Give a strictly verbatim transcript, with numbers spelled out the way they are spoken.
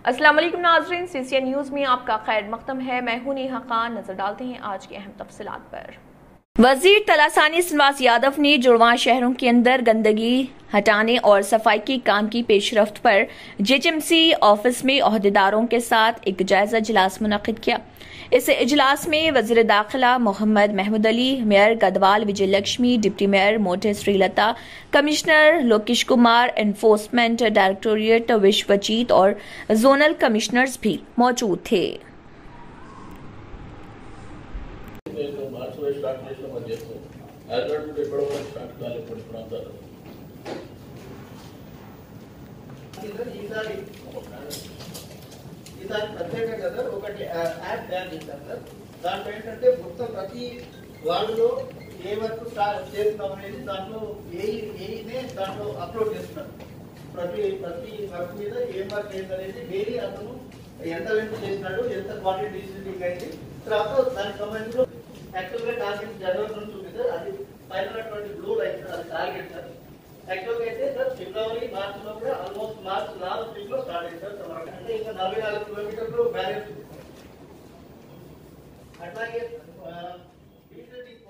अस्सलाम वालेकुम नाज़रीन, सीसीएन न्यूज़ में आपका खैर मक़दम है। मैं हूं नेहा खान। नजर डालते हैं आज की अहम तफसीलात पर। वजीर तलासानी श्रीनिवास यादव ने जुड़वां शहरों के अंदर गंदगी हटाने और सफाई के काम की पेशरफ्त पर जेएचएमसी ऑफिस में ओहदेदारों के साथ एक जायजा इजलास मुनक्किद किया। इस इजलास में वजीर दाखिला Mohammad Mahmood Ali, mayor Gadwal Vijay Lakshmi, deputy mayor Mothe Srilatha, commissioner Lokesh Kumar, enforcement directorate Vishwajit और जोनल कमिश्नर्स भी मौजूद थे। ఈసారి ప్రత్యేకంగా సార్ ఒకటి యాప్ తయారు చేశారు సార్. దాంట్లో ఏంటంటే మొత్తం ప్రతి వార్డులో ఏ వర్క్ స్టార్ట్ చేస్తున్నాం అనేది దాంట్లో ఏ ఏనే దాంట్లో అప్లోడ్ చేస్తున్నారు. ప్రతి ప్రతి వర్క్ మీద ఏం వర్క్ ఏంటనేది డైలీ అతను ఎంత లెంత్ చేసినాడు, ఎంత క్వాలిటీ డిసిప్లిన్ అయింది, తర్వాత దానికి సంబంధించి యాక్చువల్గా టార్గెట్ జనవరి నుంచి ఉంది సార్. అది పైనటువంటి బ్లూ లైన్ సార్, అది టార్గెట్ సార్. యాక్చువల్గా అయితే సార్ ఫిబ్రవరి మార్చ్ లో కూడా ఆల్మోస్ట్ మార్చ్ లాస్ట్ వీక్ లో స్టార్ట్ అయింది సార్. అంటే ఇంకా నలభై నాలుగు కిలోమీటర్లు బ్యాలెన్స్. అట్లాగే